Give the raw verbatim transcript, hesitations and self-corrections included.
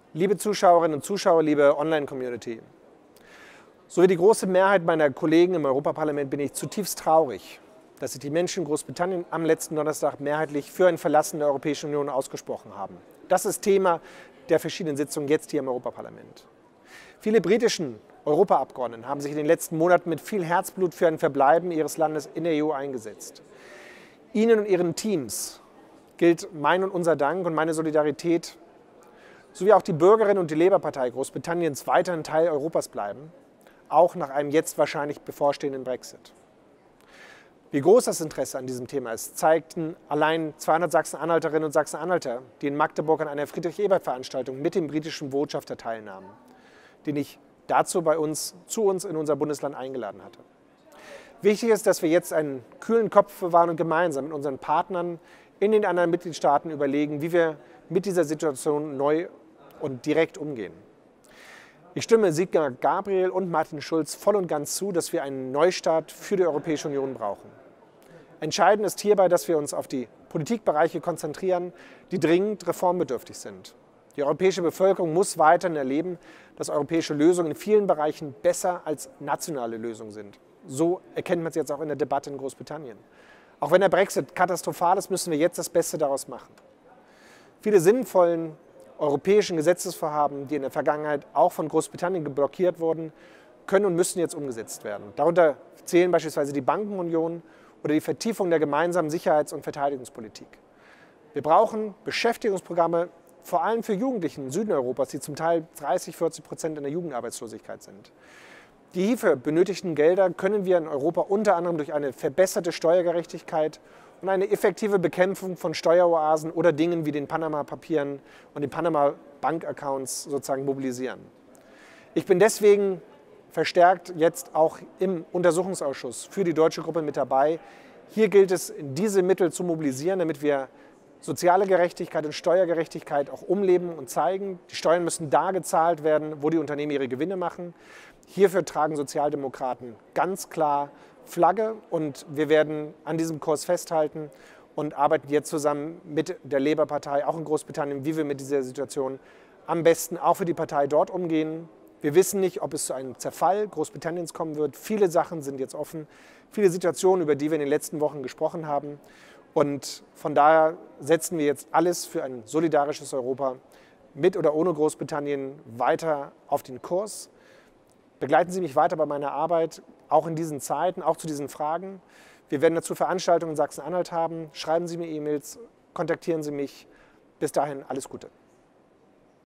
Liebe Zuschauerinnen und Zuschauer, liebe Online-Community, so wie die große Mehrheit meiner Kollegen im Europaparlament bin ich zutiefst traurig, dass sich die Menschen in Großbritannien am letzten Donnerstag mehrheitlich für ein Verlassen der Europäischen Union ausgesprochen haben. Das ist Thema der verschiedenen Sitzungen jetzt hier im Europaparlament. Viele britischen Europaabgeordneten haben sich in den letzten Monaten mit viel Herzblut für ein Verbleiben ihres Landes in der E U eingesetzt. Ihnen und Ihren Teams gilt mein und unser Dank und meine Solidarität, sowie auch die Bürgerinnen und die Labour-Partei Großbritanniens weiterhin Teil Europas bleiben, auch nach einem jetzt wahrscheinlich bevorstehenden Brexit. Wie groß das Interesse an diesem Thema ist, zeigten allein zweihundert Sachsen-Anhalterinnen und Sachsen-Anhalter, die in Magdeburg an einer Friedrich-Ebert-Veranstaltung mit dem britischen Botschafter teilnahmen, den ich dazu bei uns, zu uns in unser Bundesland eingeladen hatte. Wichtig ist, dass wir jetzt einen kühlen Kopf bewahren und gemeinsam mit unseren Partnern in den anderen Mitgliedstaaten überlegen, wie wir mit dieser Situation neu und direkt umgehen. Ich stimme Sigmar Gabriel und Martin Schulz voll und ganz zu, dass wir einen Neustart für die Europäische Union brauchen. Entscheidend ist hierbei, dass wir uns auf die Politikbereiche konzentrieren, die dringend reformbedürftig sind. Die europäische Bevölkerung muss weiterhin erleben, dass europäische Lösungen in vielen Bereichen besser als nationale Lösungen sind. So erkennt man es jetzt auch in der Debatte in Großbritannien. Auch wenn der Brexit katastrophal ist, müssen wir jetzt das Beste daraus machen. Viele sinnvollen europäischen Gesetzesvorhaben, die in der Vergangenheit auch von Großbritannien blockiert wurden, können und müssen jetzt umgesetzt werden. Darunter zählen beispielsweise die Bankenunion oder die Vertiefung der gemeinsamen Sicherheits- und Verteidigungspolitik. Wir brauchen Beschäftigungsprogramme, vor allem für Jugendliche im Süden Europas, die zum Teil dreißig, vierzig Prozent in der Jugendarbeitslosigkeit sind. Die hierfür benötigten Gelder können wir in Europa unter anderem durch eine verbesserte Steuergerechtigkeit und eine effektive Bekämpfung von Steueroasen oder Dingen wie den Panama-Papieren und den Panama-Bank-Accounts sozusagen mobilisieren. Ich bin deswegen verstärkt jetzt auch im Untersuchungsausschuss für die deutsche Gruppe mit dabei. Hier gilt es, diese Mittel zu mobilisieren, damit wir soziale Gerechtigkeit und Steuergerechtigkeit auch umleben und zeigen. Die Steuern müssen da gezahlt werden, wo die Unternehmen ihre Gewinne machen. Hierfür tragen Sozialdemokraten ganz klar Flagge und wir werden an diesem Kurs festhalten und arbeiten jetzt zusammen mit der Labour-Partei, auch in Großbritannien, wie wir mit dieser Situation am besten auch für die Partei dort umgehen. Wir wissen nicht, ob es zu einem Zerfall Großbritanniens kommen wird. Viele Sachen sind jetzt offen, viele Situationen, über die wir in den letzten Wochen gesprochen haben. Und von daher setzen wir jetzt alles für ein solidarisches Europa mit oder ohne Großbritannien weiter auf den Kurs. Begleiten Sie mich weiter bei meiner Arbeit, auch in diesen Zeiten, auch zu diesen Fragen. Wir werden dazu Veranstaltungen in Sachsen-Anhalt haben. Schreiben Sie mir E-Mails, kontaktieren Sie mich. Bis dahin alles Gute.